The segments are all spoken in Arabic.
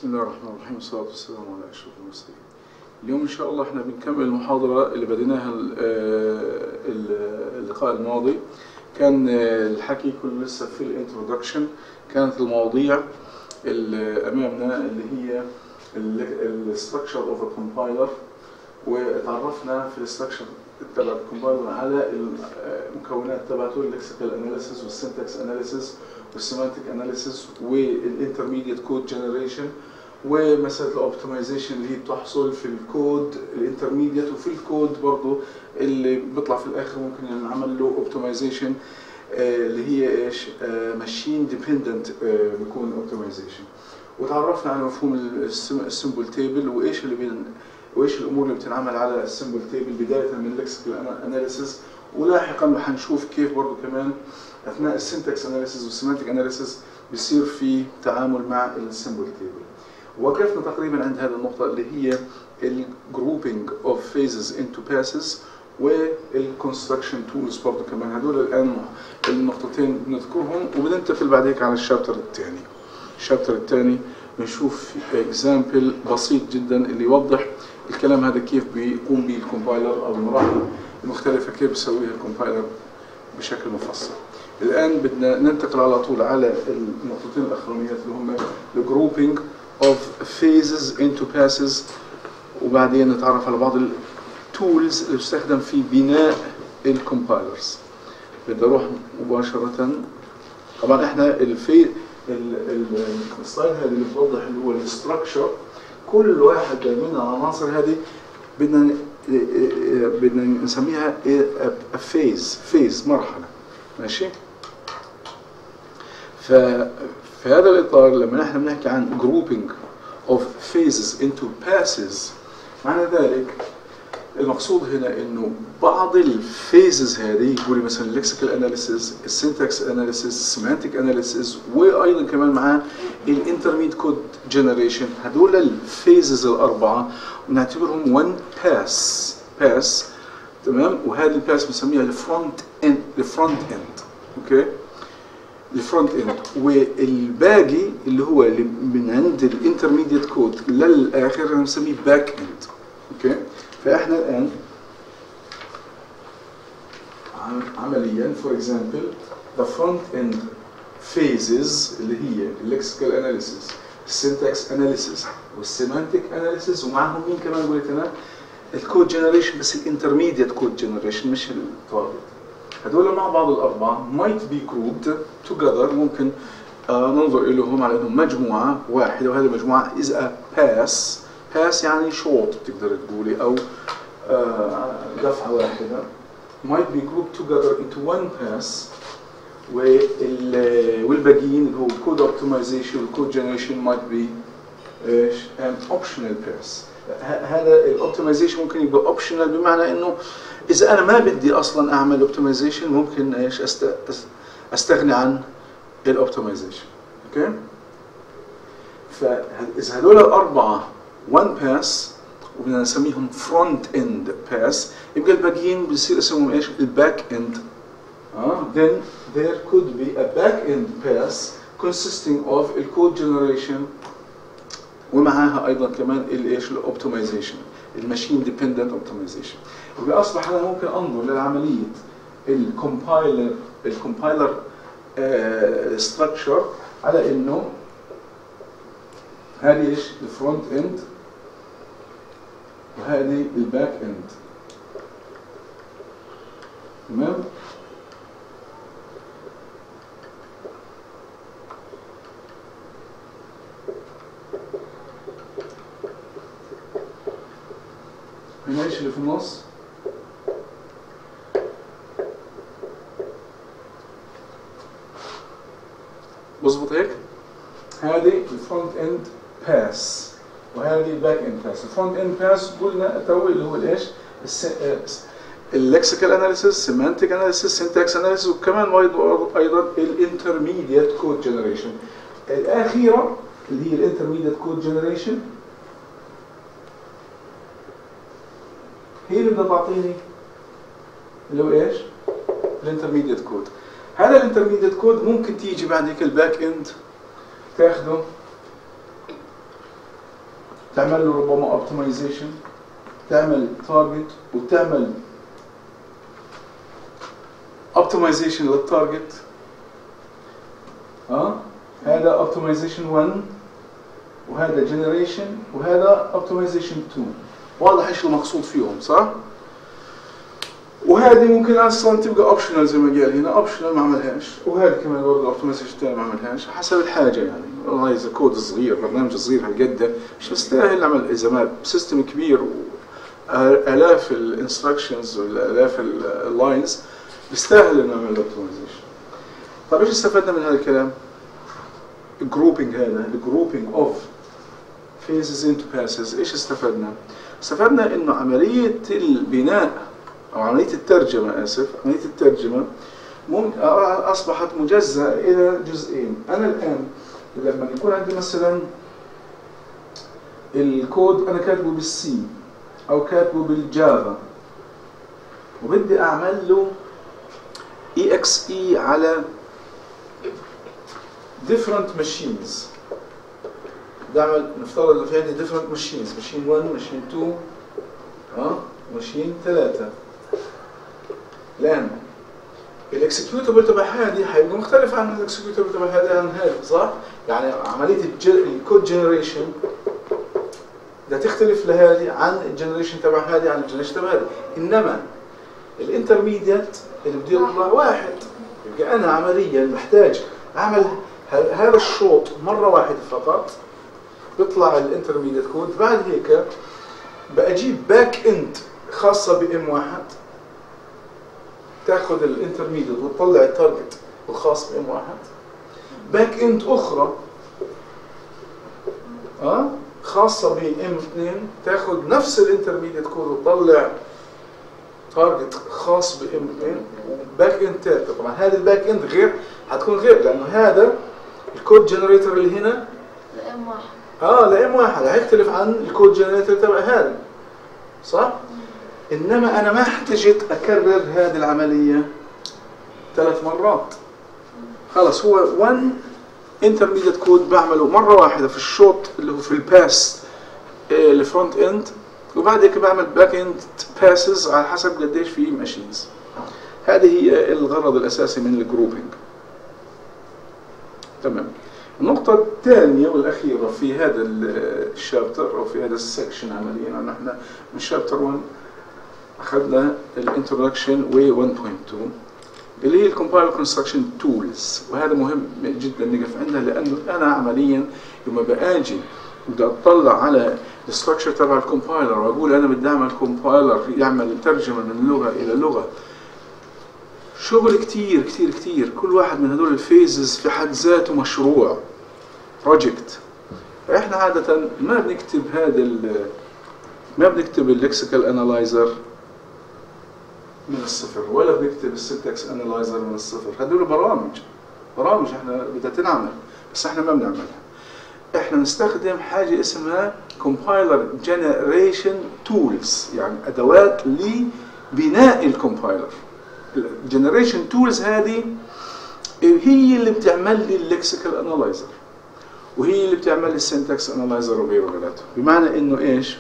بسم الله الرحمن الرحيم والصلاة والسلام على أشرف المرسلين. اليوم إن شاء الله احنا بنكمل المحاضرة اللي بديناها اللقاء الماضي. كان الحكي كله لسه في الانترودكشن. كانت المواضيع اللي أمامنا اللي هي الستراكشر اوف ا كومبايلر، وتعرفنا في الستراكشر تبع الكومبايلر على المكونات تبعته، اللكسيكال اناليسيس والسنتكس اناليسيس والسيمانتيك اناليسيس والانترميديت كود جنريشن، ومساله الاوبتمايزيشن اللي هي بتحصل في الكود الانترميديت وفي الكود برضه اللي بيطلع في الاخر ممكن نعمل له اوبتمايزيشن اللي هي ايش؟ ماشين ديبندنت بيكون اوبتمايزيشن. وتعرفنا على مفهوم السمبل تيبل وايش الامور اللي بتنعمل على السمبل تيبل بدايه من اللكسيكال اناليسيس، ولاحقا حنشوف كيف برضه كمان اثناء السنتكس اناليسيس والسيمانتيك اناليسيس بيصير في تعامل مع السمبل تيبل. وقفنا تقريبا عند هذه النقطه اللي هي الجروبينج اوف فيزز انتو باسز والكونستراكشن تولز برضه كمان. هدول الان النقطتين بنذكرهم وبننتقل بعد هيك على الشابتر الثاني. الشابتر الثاني بنشوف اكزامبل بسيط جدا اللي يوضح الكلام هذا كيف بيقوم به الكومبايلر او المراحل المختلفه كيف بيسويها الكومبايلر بشكل مفصل. الان بدنا ننتقل على طول على النقطتين الاخرانيات اللي هم الجروبينج اوف فيزز انتو باسز، وبعدين نتعرف على بعض التولز اللي بتستخدم في بناء الكومبايلرز. بدي اروح مباشره. طبعا احنا السلايد هذه اللي بتوضح اللي هو الاستراكشر، كل واحد من العناصر هذه بدنا نسميها فيز مرحله. ماشي؟ ففي هذا الاطار لما نحن بنحكي عن grouping of phases into passes، معنى ذلك المقصود هنا انه بعض الفيزز هذه يقولي مثلا اللكسيكال اناليسيس، السنتكس اناليسيس، السيمانتيك اناليسيس، وايضا كمان معاه الانترميد كود جنريشن، هذول الفيزز الاربعه بنعتبرهم one باس. تمام؟ وهذه الباس بنسميها الفرونت اند. اوكي؟ الفرونت اند، والباقي اللي هو اللي من عند الانترميديت كود للاخر بنسميه باك اند. اوكي؟ فاحنا الان عمليا فور اكزامبل ذا فرونت اند فيزز اللي هي اللكسيكال اناليسيس، السنتكس اناليسيس، والسيمانتيك اناليسيس، ومعهم مين كمان قلت انا؟ الكود جنريشن، بس الانترميديت كود جنريشن مش التارجت. هذول مع بعض الاربعه might be grouped together، ممكن ننظر اليهم على انهم مجموعه واحده، وهذه المجموعه is a pass يعني شوط بتقدر تقولي، او دفعه واحده. might be grouped together into one pass، والباقيين اللي هو الكود اوبتمايزيشن والكود جنريشن might be an optional pass. هذا الاوبتمايزيشن ممكن يبقى اوبشنال، بمعنى انه اذا انا ما بدي اصلا اعمل اوبتمايزيشن ممكن استغني عن الاوبتمايزيشن. اوكي؟ فاذا هذول الاربعه one pass وبدنا نسميهم front end pass، يبقى الباقيين بصير اسمهم ايش؟ الباك end. Then there could be a back end pass consisting of الكود generation ومعاها ايضا كمان الايش؟ الاوبتمايزيشن، الماشين ديبندنت اوبتمايزيشن. يبقى اصبح انا ممكن انظر للعمليه الكومبايلر ستراكشر على انه هذه ايش؟ الفرونت اند وهذه الباك اند. تمام؟ هنا ايش اللي في النص؟ مظبوط هيك؟ هذه الفرونت اند باس وهذه الباك اند باس. الفرونت اند باس قلنا تو اللي هو الايش؟ اللكسيكال اناليسيس، سيمانتيك اناليسيس، سنتكس اناليسيس، وكمان ايضا الانترميديت كود جنريشن. الاخيره اللي هي الانترميديت كود جنريشن هي اللي بدها تعطيني اللي هو ايش؟ الانترميديت كود. هذا الانترميديت كود ممكن تيجي بعد هيك الباك اند تاخده تعمل له ربما اوبتمايزيشن، تعمل تارجت وتعمل اوبتمايزيشن للتارجت. هذا اوبتمايزيشن 1 وهذا جنريشن وهذا اوبتمايزيشن 2. واضح ايش المقصود فيهم صح؟ وهذه ممكن اصلا تبقى اوبشنال زي ما قال هنا، اوبشنال ما عملهاش، وهذه كمان برضه اوبتمايزيشن ثاني ما عملهاش حسب الحاجه يعني. والله اذا كود صغير برنامج صغير هالقد مش مستاهل نعمل، اذا ما سيستم كبير والاف الانستركشنز والالاف اللاينز بيستاهل نعمل اوبتمايزيشن. طيب ايش استفدنا من هذا الكلام؟ الجروبينج، هذا الجروبينج اوف phases into passes. ايش استفدنا؟ استفدنا انه عمليه البناء او عمليه الترجمه، عمليه الترجمه اصبحت مجزأة الى جزئين. انا الان لما يكون عندي مثلا الكود انا كاتبه بالسي او كاتبه بالجافا وبدي اعمل له exe على different machines، بعمل نفترض انه في عندي different machines، ماشين 1 ماشين 2 ماشين 3. الان الاكسكيوتبل تبع هذه حيبقى مختلف عن الاكسكيوتبل تبع هذه عن هذه صح؟ يعني عمليه الكود جنريشن بدها تختلف لهذه عن الجنريشن تبع هذه عن الجنريشن تبع هذه، انما الانترميديت اللي بده يطلع واحد. يبقى انا عمليا محتاج اعمل هذا الشوط مره واحده فقط بيطلع الانترميديت كود. بعد هيك بجيب باك اند خاصه بام واحد تاخذ الانترميديت وتطلع التارجت الخاص بام واحد، باك اند اخرى خاصه بام 2 تاخذ نفس الانترميديت كود وتطلع تارجت خاص بام 2، وباك اند ثالثه. طبعا هذا الباك اند غير، حتكون غير لانه هذا الكود جنريتور اللي هنا لام واحد لام واحد هيختلف عن الكود جنريتور تبع هذا صح؟ انما انا ما احتجت اكرر هذه العمليه 3 مرات. خلص هو 1 انترميديت كود بعمله مره واحده في الشوط اللي هو في الباس الفرونت اند، وبعد هيك بعمل باك اند باسز على حسب قديش في ماشينز. هذه هي الغرض الاساسي من الجروبينج. تمام. النقطة الثانية والأخيرة في هذا الشابتر أو في هذا السكشن عمليا، نحن من شابتر 1 أخذنا الانترودكشن و 1.2 اللي هي الكومبايلر كونستراكشن تولز، وهذا مهم جدا نقف عندها، لأنه أنا عمليا لما باجي بدي أطلع على الستراكشر تبع الكومبايلر وأقول أنا بدي أعمل كومبايلر يعمل ترجمة من لغة إلى لغة، شغل كتير كتير كتير. كل واحد من هدول الفيزز في حد ذاته مشروع بروجكت. فإحنا عادة ما بنكتب اللكسيكال انالايزر من الصفر، ولا بنكتب السنتكس انالايزر من الصفر. هدول برامج احنا بدها تنعمل، بس احنا ما بنعملها. احنا نستخدم حاجة اسمها compiler generation tools، يعني ادوات لبناء الكومبايلر. الجنريشن تولز هذه هي اللي بتعمل لي اللكسيكال انالايزر، وهي اللي بتعمل لي السنتكس انالايزر وغيره. بمعنى انه ايش؟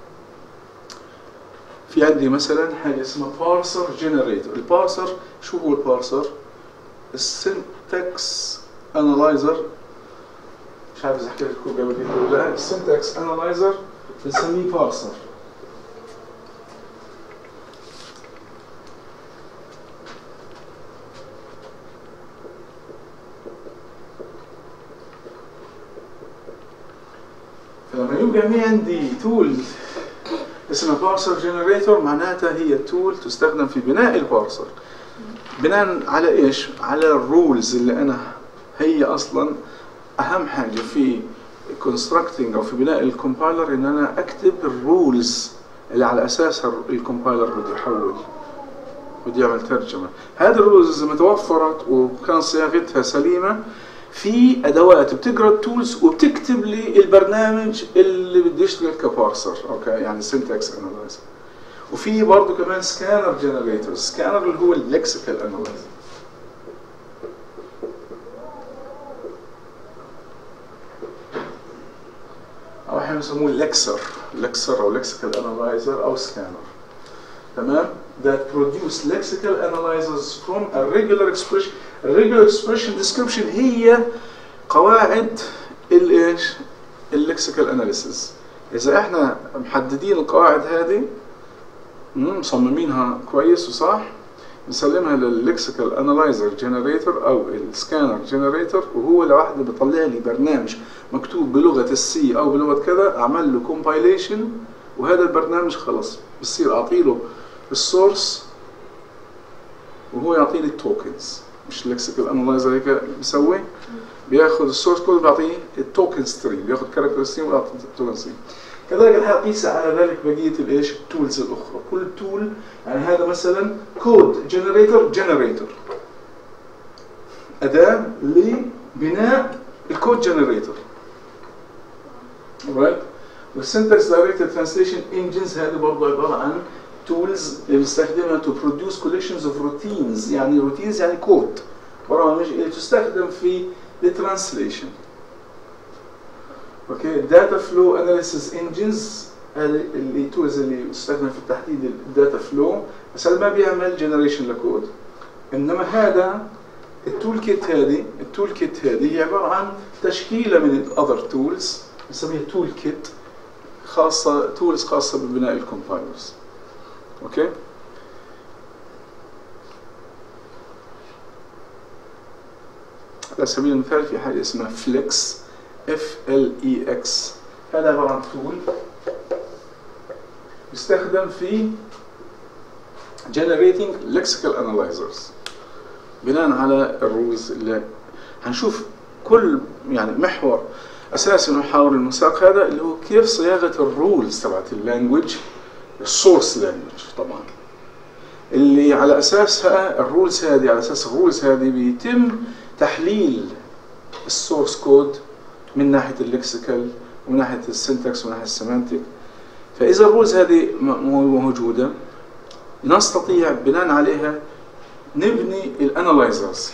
في عندي مثلا حاجه اسمها بارسر جنريتور. البارسر شو هو البارسر؟ السنتكس انالايزر، مش عارف اذا حكيت لكم قبل كده ولا لا. السنتكس انالايزر بنسميه بارسر. فلما يبقى في عندي تول اسمها بارسر جنريتور، معناتها هي تول تستخدم في بناء البارسر. بناء على ايش؟ على الرولز اللي انا، هي اصلا اهم حاجه في كونستراكتنج او في بناء الكومبايلر، ان انا اكتب الرولز اللي على اساسها الكومبايلر بده يحول، بده يعمل ترجمه. هذه الرولز اذا توفرت وكان صياغتها سليمه، في ادوات بتقرا التولز وبتكتب لي البرنامج اللي بده يشتغل كبارسر اوكي، يعني سنتكس انالايزر. وفي برضه كمان سكانر جنريتور. سكانر اللي هو اللكسيكال انالايزر. او احنا بنسموه لكسر او lexical analyzer او scanner. تمام؟ that produce lexical analyzers from a regular expression. الريجولار expression description هي قواعد الايش؟ اللكسيكال اناليسيز. اذا احنا محددين القواعد هذه مصممينها كويس وصح، نسلمها لللكسيكال انالايزر جنريتور او السكانر جنريتور، وهو لوحده بيطلع لي برنامج مكتوب بلغه السي او بلغه كذا، اعمل له كومبايليشن، وهذا البرنامج خلص بصير اعطي له السورس وهو يعطيني التوكنز. مش اللكسيكال انالايزر هيك بيسوي، بياخذ السورس كود بيعطيه التوكن ستريم، بياخذ كاركتر ستريم ويعطي التوكن ستريم. كذلك الحقيقة قيس على ذلك بقية الايش؟ التولز الاخرى. كل تول يعني هذا مثلا كود جنريتور أداة لبناء الكود جنريتور. alright؟ والسنتكس دايركتد ترانسليشن انجنز هذه برضه عبارة عن تولز اللي بنستخدمها تو بروديوس كوليكشنز اوف روتينز، يعني روتينز يعني كود، برامج اللي تستخدم في الترانسليشن. اوكي، داتا فلو اناليسيس انجنز اللي تولز اللي تستخدم في تحديد الداتا فلو، بس هذا ما بيعمل جنريشن لكود. انما هذا التول كيت هذه هي عباره عن تشكيله من الاذر تولز بنسميها تول كيت تولز خاصه ببناء الكومبايلرز. اوكي، على سبيل المثال في حاجه اسمها فليكس FLEX، هذا عباره عن تول يستخدم في generating lexical analyzers بناء على الرولز اللي هنشوف. كل يعني محور اساسي من محاور المساق هذا اللي هو كيف صياغه الرولز تبعت اللانجوج، السورس لانجوج طبعا، اللي على اساسها الرولز هذه بيتم تحليل السورس كود من ناحيه اللكسيكال ومن ناحيه السنتكس ومن ناحيه السيمانتيك. فاذا الرولز هذه موجوده نستطيع بناء عليها نبني الانالايزرز.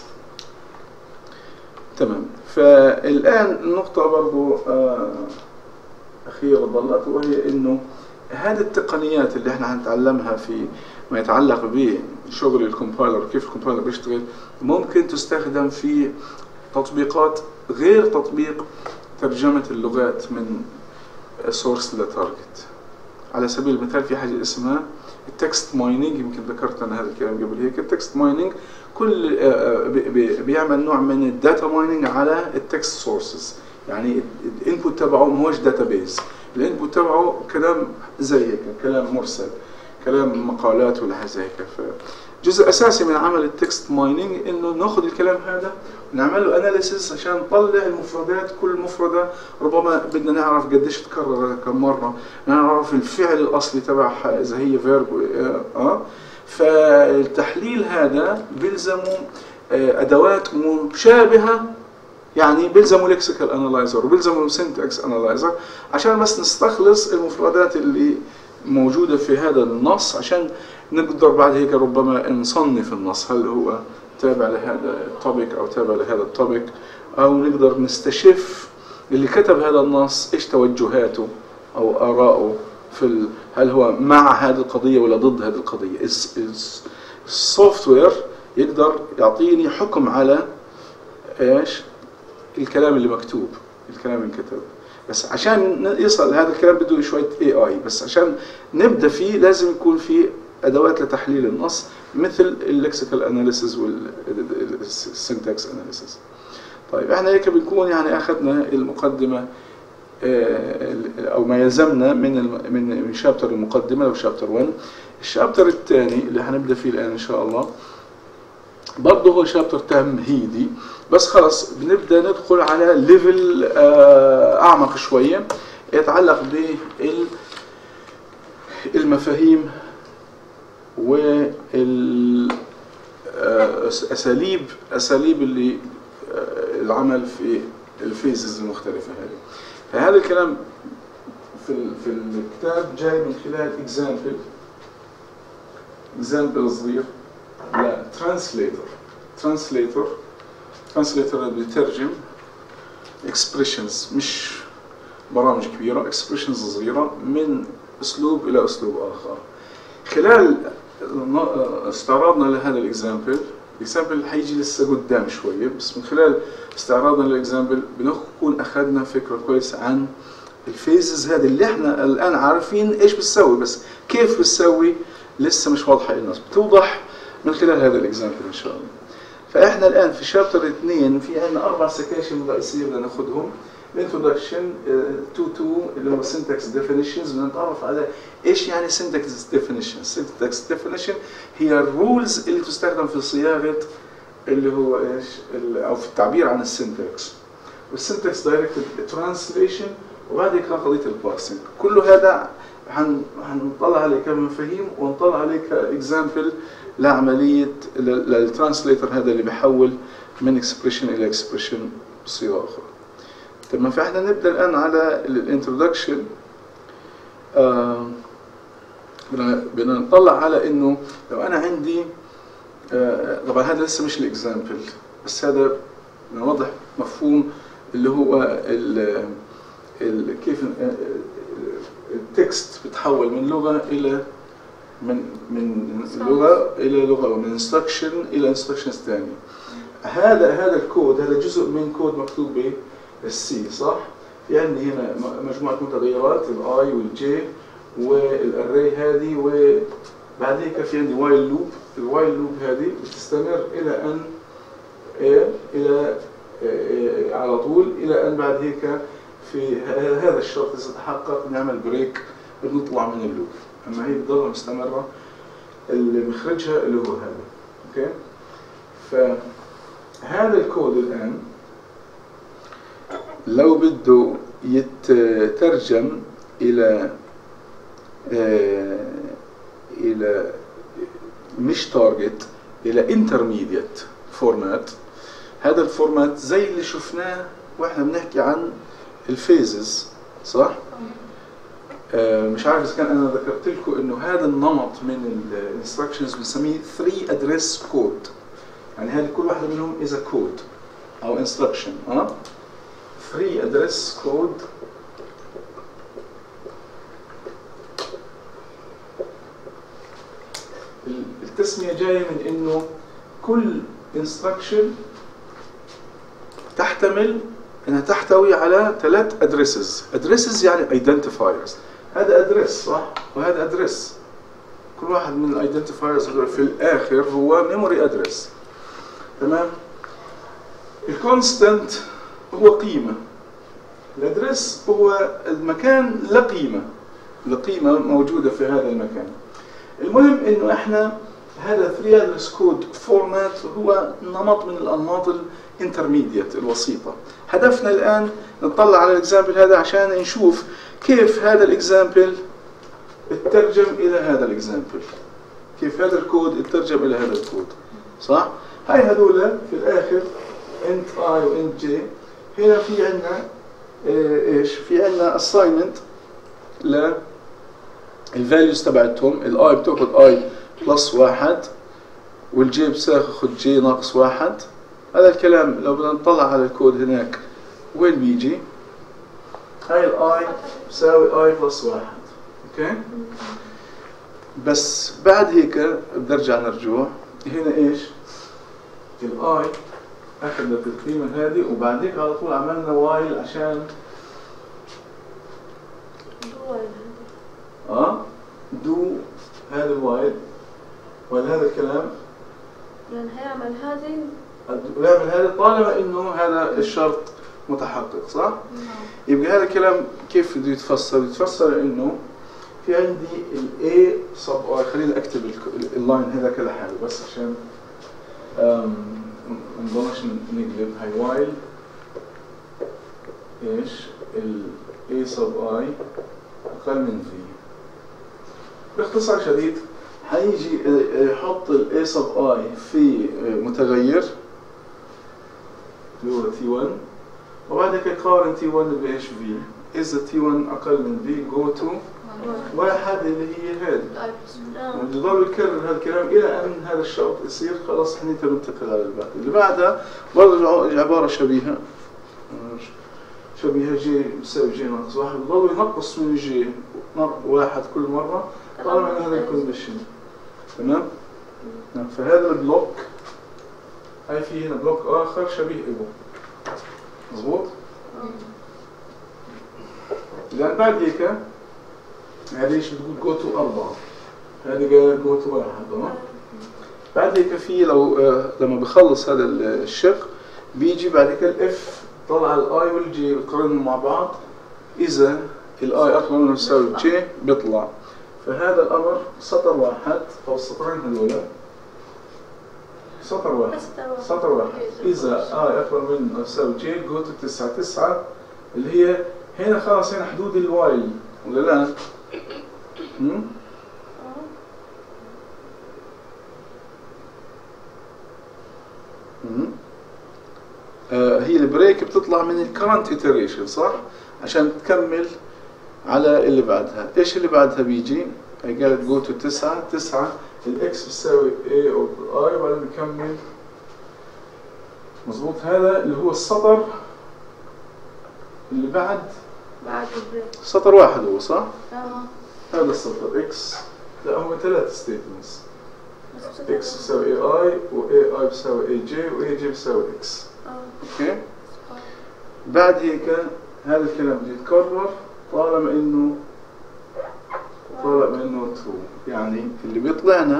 تمام. فالان النقطه برضو اخيره ضلت، وهي انه هذه التقنيات اللي احنا هنتعلمها في ما يتعلق بشغل الكومبايلر وكيف الكومبايلر بيشتغل ممكن تستخدم في تطبيقات غير تطبيق ترجمة اللغات من سورس لتارجت. على سبيل المثال في حاجة اسمها التكست مايننج، يمكن ذكرت أنا هذا الكلام قبل هيك. التكست مايننج كل بيعمل نوع من الداتا مايننج على التكست سورسز، يعني الانبوت تبعه ما هوش داتابيز، الانبوت تبعه كلام زي هيك، كلام مرسل، كلام مقالات ولا حاجة زي هيك. جزء اساسي من عمل التكست مايننج انه ناخذ الكلام هذا ونعمل له اناليسيس عشان نطلع المفردات. كل مفرده ربما بدنا نعرف قديش تكرر كم مره، نعرف الفعل الاصلي تبعها اذا هي فيرب فالتحليل هذا بيلزموا ادوات مشابهه، يعني بيلزموا لكسيكال انالايزر وبيلزموا سنتكس انالايزر عشان بس نستخلص المفردات اللي موجوده في هذا النص، عشان نقدر بعد هيك ربما نصنف النص هل هو تابع لهذا التوبيك او تابع لهذا التوبيك، او نقدر نستشف اللي كتب هذا النص ايش توجهاته او اراءه في هل هو مع هذه القضيه ولا ضد هذه القضيه. السوفت وير يقدر يعطيني حكم على ايش الكلام اللي مكتوب، الكلام اللي انكتب. بس عشان يصل هذا الكلام بده شويه AI، بس عشان نبدا فيه لازم يكون في ادوات لتحليل النص مثل اللكسيكال اناليسيس والسنتكس اناليسيس. طيب احنا هيك بنكون يعني اخذنا المقدمه او ما يلزمنا من شابتر المقدمه لو شابتر 1. الشابتر الثاني اللي هنبدا فيه الان ان شاء الله برضه هو شابتر تمهيدي، بس خلص بنبدا ندخل على ليفل اعمق شويه يتعلق بالمفاهيم والاساليب اللي العمل في الفيزز المختلفه هذه. فهذا الكلام في الكتاب جاي من خلال اكزامبل صغير لا ترانسليتور اللي بيترجم expressions، برامج كبيرة، اكسبريشنز صغيرة من اسلوب الى اسلوب اخر. خلال استعراضنا لهذا الاكزامبل حيجي لسه قدام شوية، بس من خلال استعراضنا للاكزامبل بنكون اخذنا فكرة كويسة عن الفيزز هذه اللي احنا الان عارفين ايش بتسوي، بس كيف بتسوي لسه مش واضحة للناس، بتوضح من خلال هذا الاكزامبل ان شاء الله. فاحنا الان في شابتر 2 في عندنا 4 سكاشن رئيسية بدنا ناخذهم. introduction to اللي هو syntax definitions، بدنا نتعرف على ايش يعني syntax definition. syntax definition هي الرولز اللي تستخدم في صياغة اللي هو ايش او في التعبير عن السنتكس، والسنتكس دايركتد ترانسليشن، وبعد كده قضية البارسنج. كل هذا هنطلع عليه كمفاهيم ونطلع عليه كاكزامبل لعملية للترانسليتر هذا اللي بيحول من اكسبريشن الى اكسبريشن بصيغة اخرى. تمام. فاحنا نبدا الان على الانترودكشن. بدنا نطلع على انه لو انا عندي طبعا هذا لسه مش الاكزامبل، بس هذا نوضح مفهوم اللي هو كيف التكست بتحول من لغه الى من لغه الى لغه، ومن انستركشن الى انستركشنز ثانيه. هذا الكود، هذا جزء من كود مكتوب به السي، صح؟ في عندي هنا مجموعة متغيرات الاي والجي والاري هذه، وبعد هيك في عندي وايل لوب. الوايل لوب هذه بتستمر الى ان على طول الى ان بعد هيك في هذا الشرط اذا تحقق نعمل بريك بنطلع من اللوب، اما هي بتضل مستمرة اللي مخرجها اللي هو هذا. اوكي؟ فهذا الكود الان لو بده يترجم إلى مش تارجت، إلى انترميديت فورمات. هذا الفورمات زي اللي شفناه واحنا بنحكي عن الفيزز، صح؟ مش عارف إذا كان أنا ذكرت لكم إنه هذا النمط من الانستراكشنز بنسميه 3 address code. يعني هذه كل واحدة منهم is a code أو instruction. 3 address code. التسمية جاية من انه كل instruction تحتمل انها تحتوي على 3 addresses. addresses يعني identifiers. هذا address صح؟ وهذا address. كل واحد من الايدنتيفايرز في الاخر هو memory address. تمام؟ الكونستنت هو قيمة. الادرس هو المكان لقيمة موجودة في هذا المكان. المهم انه احنا هذا 3 ادرس كود فورمات هو نمط من الانماط الانترميديت الوسيطة. هدفنا الان نطلع على الاكزامبل هذا عشان نشوف كيف هذا الاكزامبل اترجم الى هذا الاكزامبل، كيف هذا الكود اترجم الى هذا الكود، صح؟ هاي هذول في الاخر int i و int j. هنا في عندنا ايش؟ في عندنا assignment للvalues تبعتهم. الاي بتاخذ i بلس 1 والجي بتاخذ j ناقص 1. هذا الكلام لو بدنا نطلع على الكود هناك وين بيجي؟ هاي الاي بتساوي i بلس 1. اوكي؟ بس بعد هيك بدي ارجع نرجوع هنا ايش؟ الاي اخذت القيمة هذه وبعد هيك على طول عملنا وايل عشان دو هذا الوايل وهذا الكلام، يعني هيعمل هذه ويعمل هذا طالما انه هذا الشرط متحقق، صح؟ يبقى هذا الكلام كيف بده يتفسر؟ يتفسر انه في عندي الاي صب اي. خليني اكتب اللاين هذا لحاله بس عشان نضلش نقلب. هاي وايل ايش؟ الاي صب اي اقل من في. باختصار شديد حيجي يحط الاي صب اي في متغير اللي هو تي 1، وبعد هيك يقارن تي 1 بايش؟ في. اذا تي 1 اقل من في جو تو 1 اللي هي هذه. بضل يكرر هذا الكلام الى ان هذا الشرط يصير خلاص حنيته ننتقل على اللي بعدها. برضه عباره شبيهه شبيهة جي بيساوي جي ناقص واحد، بضل ينقص من الجي واحد كل مرة طالما ان هذا الكونديشن. تمام؟ فهذا البلوك هاي في هنا بلوك اخر شبيه له. مظبوط؟ لان بعد هيك هذه ايش بتقول جو تو 4، هذه قال جو تو 1. تمام؟ بعد هيك في لو لما بخلص هذا الشق بيجي بعد هيك الاف طلع الاي والجي بتقارنهم مع بعض، اذا الاي اكبر من يساوي جي بيطلع. فهذا الامر سطر واحد او السطرين هذول سطر واحد اذا اي اكبر من يساوي جي جو تو 9 اللي هي هنا خلاص هنا حدود الوايل ولا لا؟ هي البريك بتطلع من الكرنت iteration صح؟ عشان تكمل على اللي بعدها. ايش اللي بعدها بيجي؟ هي قالت جو تو 9 الاكس بتساوي a اوفر اي وبعدين نكمل. مظبوط؟ هذا اللي هو السطر اللي بعد البريك. سطر واحد هو صح؟ هذا السطر اكس، لا هم 3 ستيتمنتس. اكس بيساوي اي و اي بيساوي اي جي و اي جي بيساوي اكس. اوكي؟ بعد هيك هذا الكلام بده يتكرر طالما انه ترو، يعني اللي بيطلعنا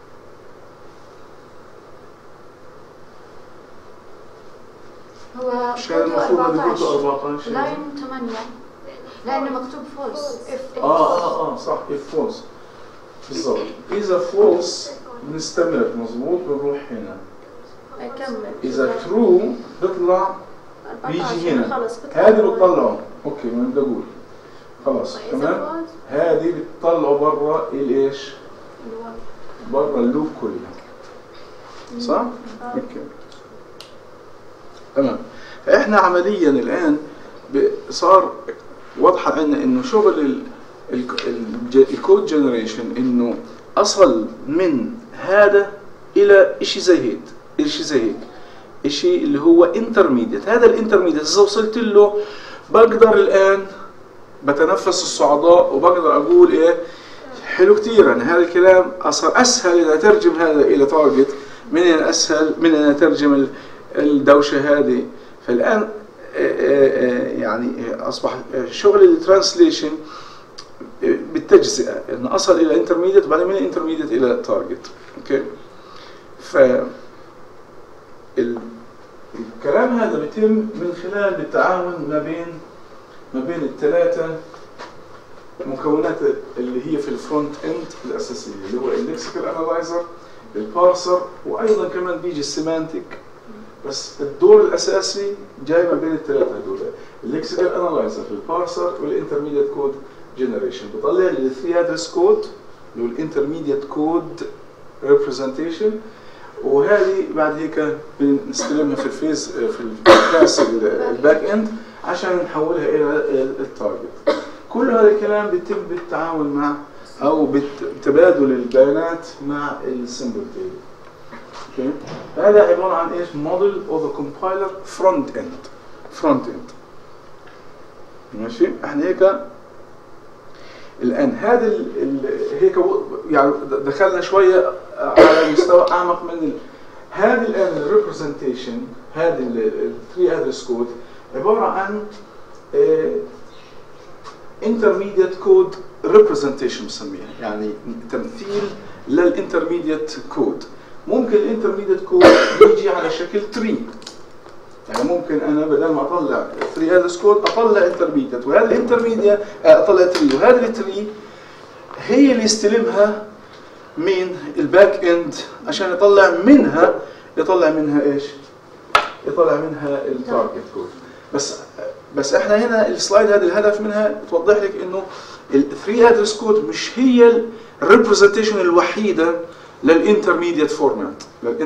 هو كان المفروض 14 لاين 8 لانه مكتوب فولس. صح اف فولس بالضبط. اذا فولس بنستمر مظبوط بنروح هنا. اذا ترو بيطلع بيجي هنا. هذه بتطلعه اوكي ما بدي اقول خلاص تمام. هذه بتطلعه برا الايش؟ برا اللوب كلها صح؟ اوكي تمام. فاحنا عمليا الان صار واضحه عندنا انه شغل الكود جنريشن انه اصل من هذا الى شيء زي هيك، شيء اللي هو انترميديت. هذا الانترميديت اذا وصلت له بقدر الان بتنفس الصعداء وبقدر اقول ايه حلو كثير. يعني هذا الكلام اصلا اسهل اذا اترجم هذا الى تارجت من اسهل من ان اترجم الدوشه هذه. فالان يعني اصبح شغل الترانسليشن بالتجزئه انه اصل الى انترميديت وبعدين من انترميديت الى تارجت. اوكي؟ ف الكلام هذا بيتم من خلال التعاون ما بين الثلاثه مكونات اللي هي في الفرونت اند الاساسيه اللي هو اللكسيكال انالايزر، البارسر، وايضا كمان بيجي السيمانتيك. بس الدور الاساسي جاي ما بين الثلاثه هذول، اللكسيكال انالايزر، البارسر، والانترميديت كود جنريشن. بطلع لي الثري ادرس كود اللي هو الانترميديت كود ريبريزنتيشن، وهذه بعد هيك بنستلمها في الفيز في الكلاس الباك اند عشان نحولها الى التارجت. كل هذا الكلام بيتم بالتعاون مع او بتبادل البيانات مع السمبل تيبل. اوكي؟ هذا عباره عن ايش؟ موديل اوف كومبايلر فرونت اند. ماشي؟ احنا هيك الان هذا هيك يعني دخلنا شويه على مستوى اعمق من هذه الان الريبرزنتيشن. هذه الثري ادرس كود عباره عن انترميديت كود ريبرزنتيشن بسميها، يعني تمثيل للانترميديت كود. ممكن الانترميديت كود يجي على شكل تري، يعني ممكن انا بدل ما اطلع 3 ادرس كود اطلع انترميديت، وهذا الانترميديت اطلع تري، وهذه التري هي اللي يستلمها من الباك اند عشان يطلع منها ايش؟ يطلع منها التارجت كود. بس احنا هنا السلايد هذا الهدف منها توضح لك انه ال3 ادرس كود مش هي الريبرزنتيشن الوحيده للانترميديت فورمات،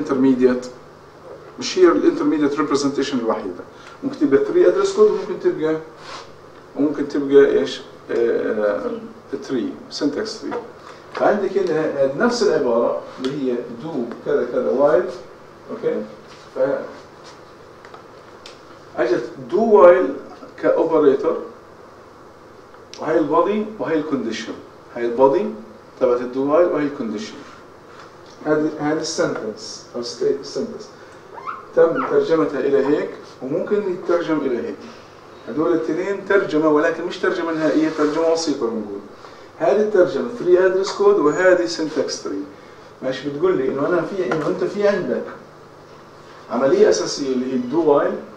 مش هي الانترميديت ريبرزنتيشن الوحيده. ممكن تبقى 3 ادرس كود وممكن تبقى ايش؟ تري سنتكس تري. فعندك هنا نفس العباره اللي هي دو كذا كذا وايل. اوكي؟ ف اجت دو وايل كاوبريتور، وهي البادي وهي الكونديشن. هي البادي تبعت الدو وايل وهي الكونديشن. هذه السنتنس او سنتنس تم ترجمتها الى هيك وممكن يترجم الى هيك. هدول الاثنين ترجمه ولكن مش ترجمه نهائيه، ترجمه وسيطه بنقول. هذه الترجمه 3 ادرس كود وهذه سنتكس تري. ماشي بتقول لي انه انت في عندك عمليه اساسيه اللي هي الدو وايل